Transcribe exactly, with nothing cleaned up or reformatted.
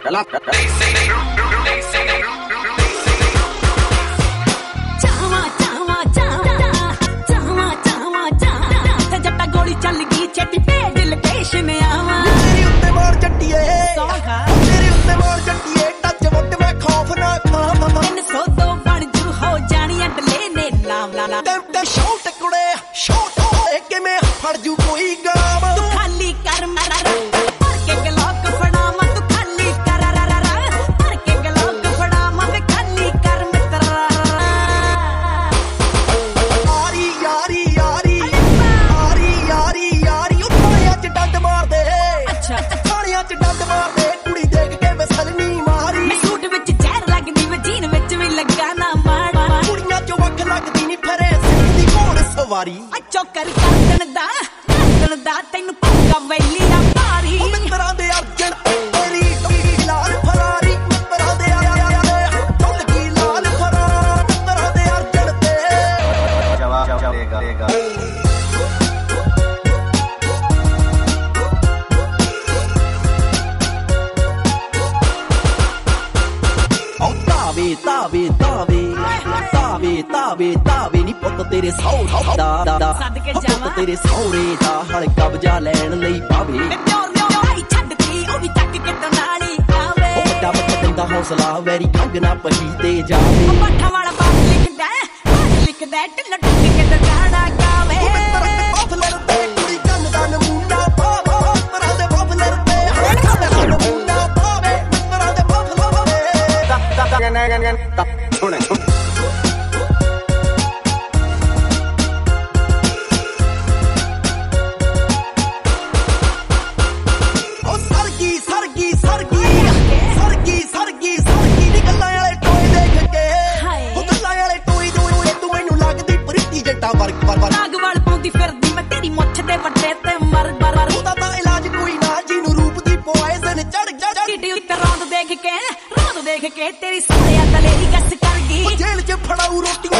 गलत चावा चावा चावा चावा चावा चावा जट्टा गोली चल गई छेती भेज लोकेशन आवा तेरी उत्ते मार चट्टीए तेरी उत्ते मार चट्टीए टच वट मैं खौफ ना खा इन सौ दो बन जू हो जानी अडले ने लाम ला ते ते शॉट कुड़े शॉट के मैं फड़ जू कोई गाम तू खाली कर मरा पर के गलोक फड़ा मत तू खाली कर पर के गलोक फड़ा मत खाली कर मित्रा यारी यारी यारी यारी यारी यारी उठाया च डंड मार दे अच्छा थालियां च डंड मार दे कुड़ी देख के मैं सलनी मारी मैं सूट विच जहर लगदी मैं जीन विच भी लगा ना माड़ा कुड़ियां चो वख लगदी नी फरे दी घोड़ सवारी अच्छो कर करदन दा करदन दा तैनू पक्का वैली आ मारी मित्तरां दे अर्जन तेरी टोली लाल फरारी मित्तरां दे टोली लाल फरारी मित्तरां दे अर्जन ते जवाब देगा देगा तावे तावे तावे तावे तावे तावे नी पुੱਤ तेरे सौरे ਦਾ ਸਦਕੇ ਪੁੱਤ ਜਾਵਾਂ ਤੇਰੇ ਸੌਰੇ ਦਾ ਹਲ ਕਬਜ਼ਾ ਲੈਣ ਲਈ ਪਾਵੇ ਮੈਂ ਪਿਓਰ ਪਿਓਰ ਆਈ ਛੱਡਤੀ ਉਹ ਵੀ ਚੱਕ ਕੇ ਤੋਂ ਨਾਲ ਹੀ ਆਵੇ ਉਹ ਵੱਡਾ ਮੱਤ ਦਿੰਦਾ ਹੌਸਲਾ ਵੈਰੀ ਖੰਗ ਨਾ ਪਹੀ ਤੇ ਜਾਵੇ ਉਹ ਪੱਠਾ ਵਾਲਾ ਬਾਤ ਲਿਖਦਾ ਬਾਤ ਲਿਖਦਾ ਢਿੱਲਾ ਟੁੱਟ ਕੇ ਤੇ ਗਾਣਾ ਗਾਵੇ ਉਹ ਮਿੱਤਰ ਤੇ ਬਫਲਰ ਤੇ ਕੁੜੀ ਕੰਨ ਦਾ ਨਮੂਨਾ ਪਾਵੇ ਮਿੱਤਰਾਂ ਦੇ ਬਫਲਰ ਤੇ ਕੰਨ ਦਾ ਨਮੂਨਾ ਪਾਵੇ ਮਿੱਤਰਾਂ ਦੇ ਬਫਲਰ ਤੇ सुने सरगी सरगी सरगी सरगी सरगी सरगी नी गल्लां वाले टोए देख के ओ गल्लां वाले टोई टोई तू मैनू लगदी प्रीति जट्टा वर्क पर पर नाग वाल पाਉਂਦੀ ਫਿਰਦੀ ਮੈਂ ਤੇਰੀ ਮੁੱਛ ਦੇ ਵੱਡੇ ਤੇ ਮਰ ਮਰ ਉਹਦਾ ਤਾਂ ਇਲਾਜ ਕੋਈ ਨਾ ਜਿਹਨੂੰ ਰੂਪ ਦੀ ਪੋਇਜ਼ਨ ਚੜ ਚੜ ਟੀਟੀ ਉੱਤੇ ਰੌਂਦ ਦੇਖ ਕੇ ਰੌਂਦ ਦੇਖ ਕੇ ਤੇਰੀ ਸਾਰਿਆਂ ਦਲੇਰੀ ਗੱਸ ਕਰ ਗਈ ਜੇਲ੍ਹ 'ਚ ਫੜਾਊ ਰੋਟੀਆਂ